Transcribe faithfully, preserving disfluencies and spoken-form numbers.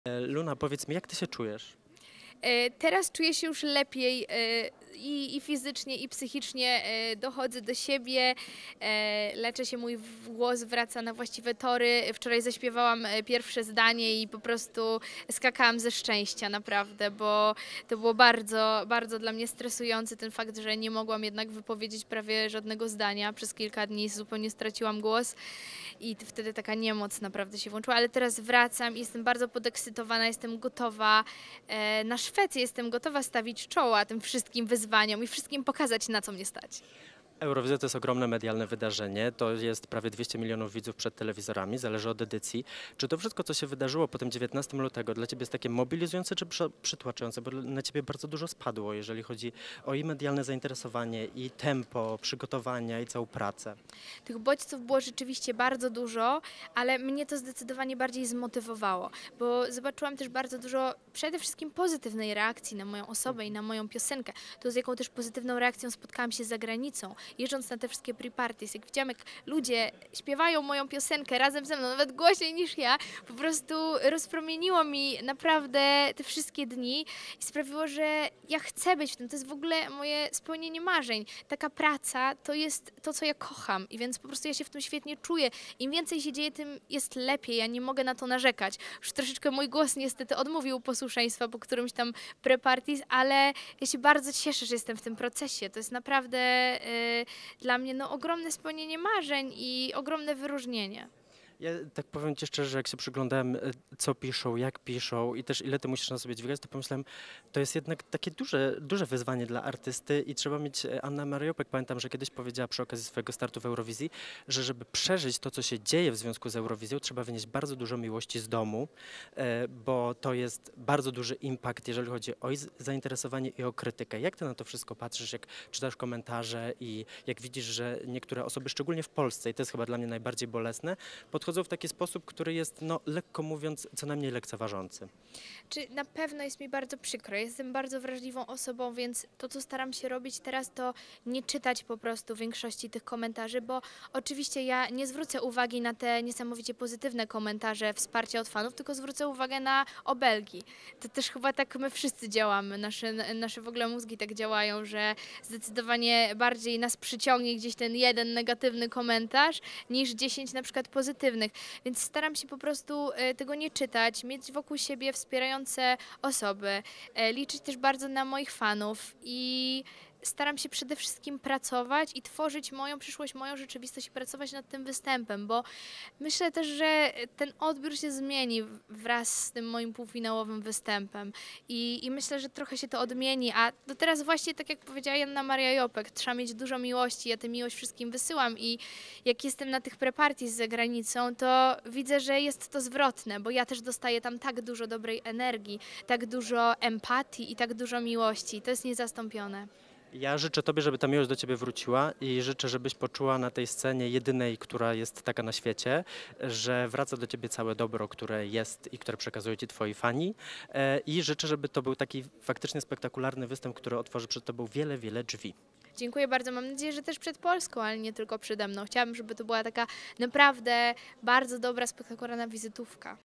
E, Luna, powiedz mi, jak ty się czujesz? E, Teraz czuję się już lepiej e, i, i fizycznie, i psychicznie. e, Dochodzę do siebie, e, leczę się, mój w- głos wraca na właściwe tory. Wczoraj zaśpiewałam e, pierwsze zdanie i po prostu skakałam ze szczęścia, naprawdę, bo to było bardzo, bardzo dla mnie stresujący ten fakt, że nie mogłam jednak wypowiedzieć prawie żadnego zdania. Przez kilka dni zupełnie straciłam głos i wtedy taka niemoc naprawdę się włączyła, ale teraz wracam i jestem bardzo podekscytowana, jestem gotowa e, na Szwecję, jestem gotowa stawić czoła tym wszystkim wyzwaniom i wszystkim pokazać, na co mnie stać. Eurowizja to jest ogromne medialne wydarzenie, to jest prawie dwieście milionów widzów przed telewizorami, zależy od edycji. Czy to wszystko, co się wydarzyło po tym dziewiętnastego lutego, dla ciebie jest takie mobilizujące czy przy- przytłaczające? Bo na ciebie bardzo dużo spadło, jeżeli chodzi o i medialne zainteresowanie, i tempo przygotowania, i całą pracę. Tych bodźców było rzeczywiście bardzo dużo, ale mnie to zdecydowanie bardziej zmotywowało, bo zobaczyłam też bardzo dużo przede wszystkim pozytywnej reakcji na moją osobę i na moją piosenkę. To z jaką też pozytywną reakcją spotkałam się za granicą, jeżdżąc na te wszystkie pre-parties. Jak widziałam, jak ludzie śpiewają moją piosenkę razem ze mną, nawet głośniej niż ja, po prostu rozpromieniło mi naprawdę te wszystkie dni i sprawiło, że ja chcę być w tym. To jest w ogóle moje spełnienie marzeń. Taka praca to jest to, co ja kocham i więc po prostu ja się w tym świetnie czuję. Im więcej się dzieje, tym jest lepiej. Ja nie mogę na to narzekać. Już troszeczkę mój głos niestety odmówił posłuszeństwa po którymś tam pre-parties, ale ja się bardzo cieszę, że jestem w tym procesie. To jest naprawdę y, dla mnie no, ogromne spełnienie marzeń i ogromne wyróżnienie. Ja tak powiem ci szczerze, jak się przyglądałem, e, co piszą, jak piszą i też ile ty musisz na sobie dźwigać, to pomyślałem, to jest jednak takie duże, duże wyzwanie dla artysty i trzeba mieć, e, Anna Mariopek, pamiętam, że kiedyś powiedziała przy okazji swojego startu w Eurowizji, że żeby przeżyć to, co się dzieje w związku z Eurowizją, trzeba wynieść bardzo dużo miłości z domu, e, bo to jest bardzo duży impact, jeżeli chodzi o i z- zainteresowanie i o krytykę. Jak ty na to wszystko patrzysz, jak czytasz komentarze i jak widzisz, że niektóre osoby, szczególnie w Polsce, i to jest chyba dla mnie najbardziej bolesne, podchodzą w taki sposób, który jest, no, lekko mówiąc, co najmniej lekceważący. Czy na pewno jest mi bardzo przykro. Jestem bardzo wrażliwą osobą, więc to, co staram się robić teraz, to nie czytać po prostu większości tych komentarzy, bo oczywiście ja nie zwrócę uwagi na te niesamowicie pozytywne komentarze, wsparcia od fanów, tylko zwrócę uwagę na obelgi. To też chyba tak my wszyscy działamy. Nasze, nasze w ogóle mózgi tak działają, że zdecydowanie bardziej nas przyciągnie gdzieś ten jeden negatywny komentarz niż dziesięć na przykład pozytywnych. Więc staram się po prostu e, tego nie czytać, mieć wokół siebie wspierające osoby, e, liczyć też bardzo na moich fanów i staram się przede wszystkim pracować i tworzyć moją przyszłość, moją rzeczywistość i pracować nad tym występem, bo myślę też, że ten odbiór się zmieni wraz z tym moim półfinałowym występem i, i myślę, że trochę się to odmieni, a do teraz właśnie, tak jak powiedziała Janna Maria Jopek, trzeba mieć dużo miłości, ja tę miłość wszystkim wysyłam i jak jestem na tych pre-parties za granicą, to widzę, że jest to zwrotne, bo ja też dostaję tam tak dużo dobrej energii, tak dużo empatii i tak dużo miłości. To jest niezastąpione. Ja życzę tobie, żeby ta miłość do ciebie wróciła i życzę, żebyś poczuła na tej scenie jedynej, która jest taka na świecie, że wraca do ciebie całe dobro, które jest i które przekazują ci twoi fani. E, I życzę, żeby to był taki faktycznie spektakularny występ, który otworzy przed tobą wiele, wiele drzwi. Dziękuję bardzo. Mam nadzieję, że też przed Polską, ale nie tylko przede mną. Chciałabym, żeby to była taka naprawdę bardzo dobra, spektakularna wizytówka.